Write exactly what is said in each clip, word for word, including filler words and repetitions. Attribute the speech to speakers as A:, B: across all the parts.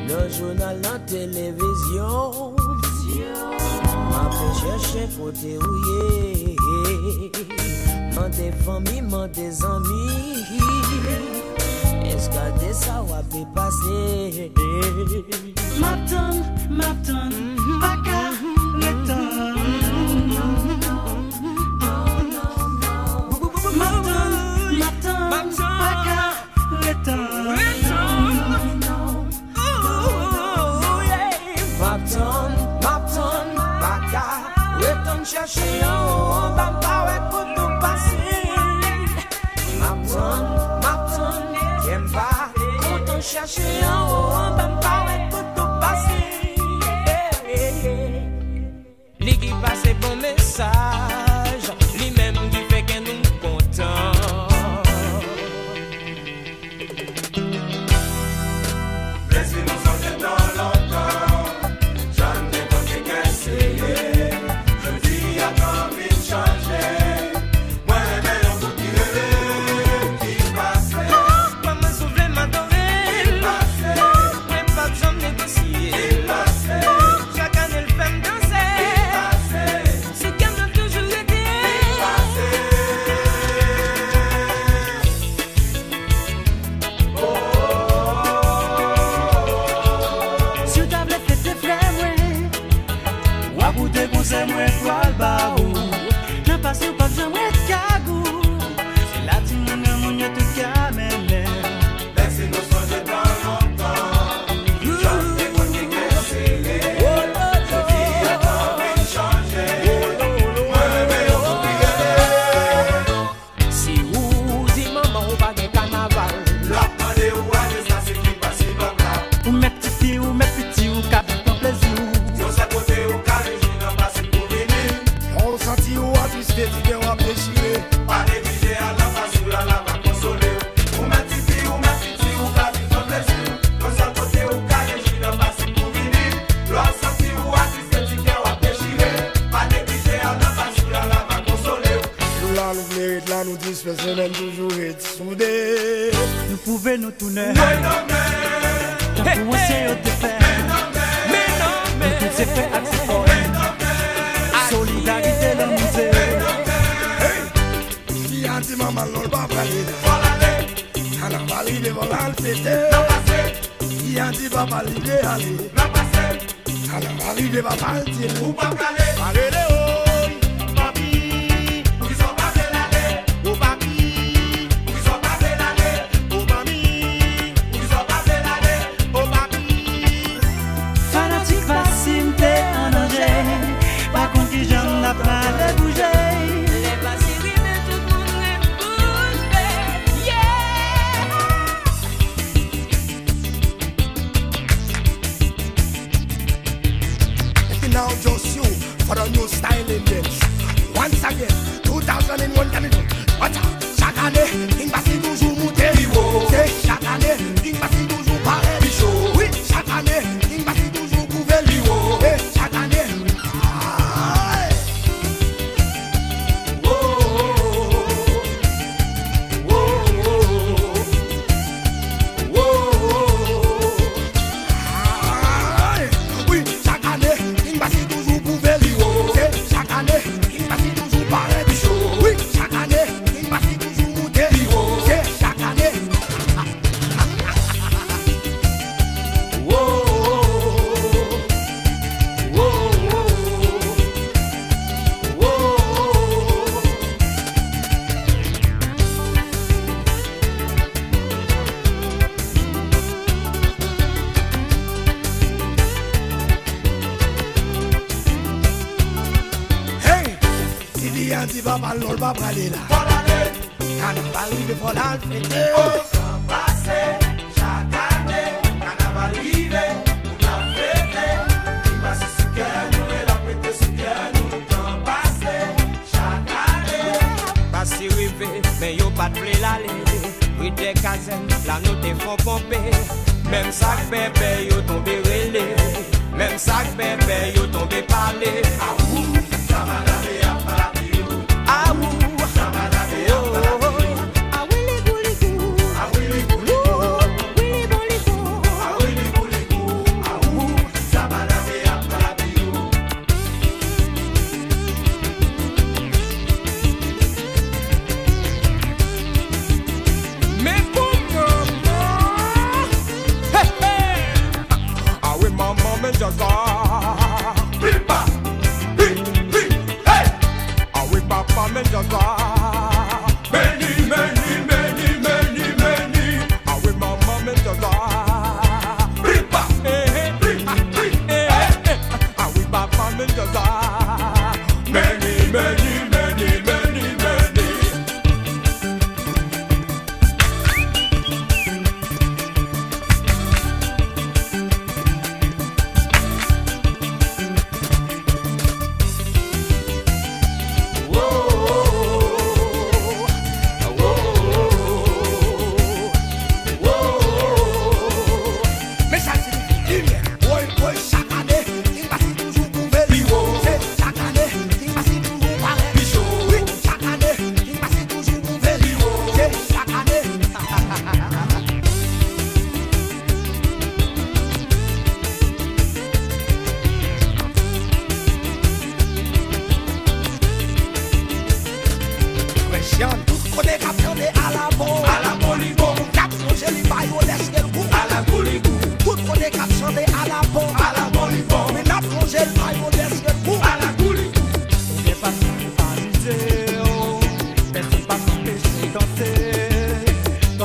A: le journal, la télévision. M'a fait chercher côté ouillé. M'a des familles, m'a des amis. Est-ce que ça va bien passer?
B: M'attend, m'attend, pas qu'à le temps. M'attend, m'attend, pas qu'à le temps.
A: M'attend, m'attend, pas qu'à le temps chercher en haut, pas ouais pour tout passer. M'attend, m'attend, j'aime pas, quand chercher en haut, pas ouais pour tout passer. Lui qui passe bon message, lui-même qui fait qu'un nous content.
C: Laissez-nous sortir dans longtemps, j'en ai pas qu'à essayer. Je dis à quand il changer, moi mais on vous qui qui passe.
A: Pas me sauver, m'adorer, ouais pas besoin de négocier. Chaque année le fait me danser, c'est qu'elle m'a toujours été.
B: Sur table fait tes frères, ou à bout de conseils, moi, quoi le barou. N'a pas sur pas besoin de cagou. C'est la team, mon amour, y'a tout qu'à mener.
C: Laissez-nous songer dans longtemps, j'en ai pas qu'à essayer. Je dis à quand il changer, moi mais on vous qui
A: Si vous dites maman, on va de carnaval.
C: la pandé ou allez ça c'est qui passe dans là.
B: Ou mes petits filles, ou mes petits, ou cap ton plaisir.
C: Si on s'accote au carré, j'y n'en passe pour venir.
D: On sentit ou à twister, tu viens à déchirer.
C: Pas négliger à la face ou à la va consoler. Ou ma petite ou ma petite ou qu'à vivre ton plaisir. On s'accote au carré, j'y n'en passe pour venir. L'on sentit ou à twister, tu viens à déchirer. Pas négliger à la face ou à la va consoler.
D: Nous là, nous mérite là, nous disperser, même toujours être soudés.
B: Nous pouvons nous tourner.
C: Mais non mais,
B: Tant pour essayer de faire.
A: Mais non, mais
B: Tout s'est fait accepter. Solidarité dans le musée.
D: Qui a dit maman, l'on va parler là.
C: voilà les,
D: On a parlé de volant le fêter.
C: la passé,
D: Qui a dit papa, l'idée aller.
C: la passé,
D: On a parlé de papa, le
C: ou
D: tirer.
C: pas caler.
D: Parlez de haut, papi.
C: Ils sont pas fait l'aller,
D: Oh papi,
C: ils sont pas fait l'aller,
D: oh mami,
C: ils sont pas fait l'aller.
D: oh papi.
B: Fanatique facile, t'es en danger. Par contre, qui j'en ai pas de bouger.
A: les basiris de tout le monde les bouger. Yeah.
D: Now just you for the new style in this. Once again, two thousand one can do. Watch out, chaque année, King Bassi toujours monté. C'est chaque année, King Bassi toujours pareil. Oui, chaque année, King Bassi toujours couvert. Et chaque année, aïe. Aïe. Oui, chaque année, King Bassi toujours couvert. C'est chaque année, King Bassi toujours pareil. Oui, chaque année, King Bassi toujours monté. C'est chaque année. Hey, il dit un petit papa, l'on va parler là.
C: Voilà les,
D: Carnaval, il faut la fêter.
C: au temps passé, chaque année, carnaval arrivé, on a fêté. Il passe sous cœur, nous et la fête sous cœur, nous. Temps passé, chaque année.
A: Pas si rivé, mais yo pas de blé l'aller. Oui, des cazennes, là nous te font pomper. Même sac bébé, yo tombé relé. Même sac bébé, yo tombé parler.
C: Ah ouh, ça va laver à partir.
A: Ah ouh,
C: Ça va laver à partir.
A: ah oui les bouligou,
C: Ah oui, les boules,
A: oui les bouligou.
C: ah oui, les boules, les boules.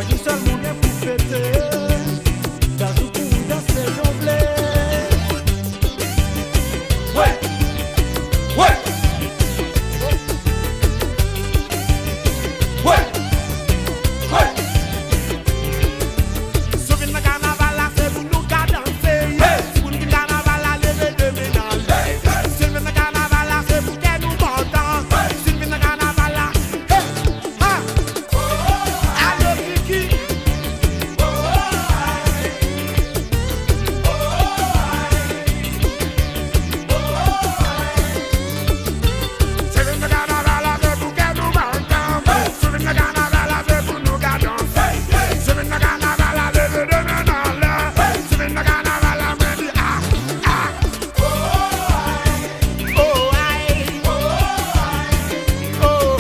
B: Moi tout seul mon est pour fêter. Dans tout pour danser jonglé.
C: Ouais, ouais, ouais, ouais.
D: Souvenir le carnaval là, c'est pour nous qu'à danser. Pour nous carnaval là, lever de ménage. Souvenir le carnaval là, c'est pour que nous montons. Souvenir le carnaval là, ah, allô Kiki. Souvenir le carnaval là, c'est pour que nous montons. Souvenir le carnaval là, c'est pour nous qu'à danser. Souvenir le carnaval là, lever de ménage. Souvenir le carnaval là, me dit ah, ah. Oh, aïe. Oh,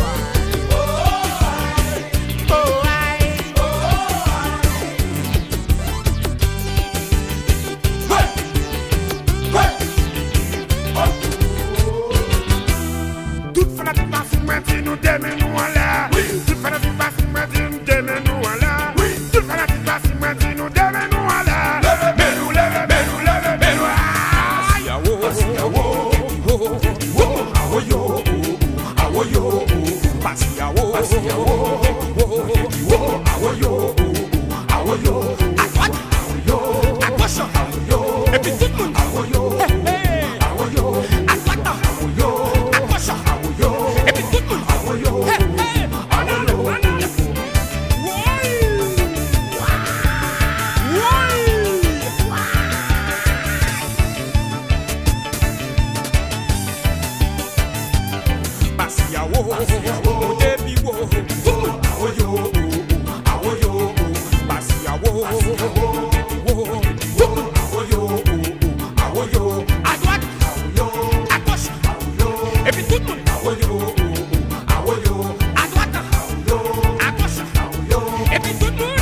D: oh, aïe. Toute fanatique va se mettre, nous démène nous en l'air. Toute fanatique va se mettre, nous démène nous en l'air. Toute fanatique va se mettre, nous démène nous en l'air. Mais nous lève, mais nous lève, mais nous aïe. À droite, à gauche, et puis tout le monde. Hey, hey. À droite, à gauche, et puis tout le monde. Hey, hey. En avant, en avant. À droite, à gauche, et puis tout le monde. À droite, à gauche, et puis tout le monde.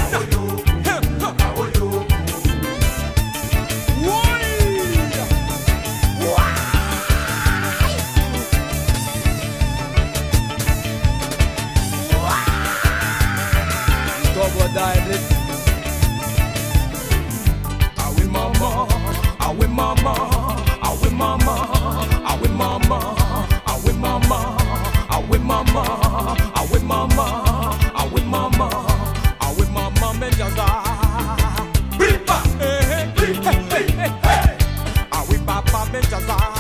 D: Ah oui maman, ah oui maman, ah oui maman, ah oui maman, ah oui maman, ah oui maman, ah oui maman, ah oui maman, ah oui maman, mais jaza. Ah oui papa, mais jaza.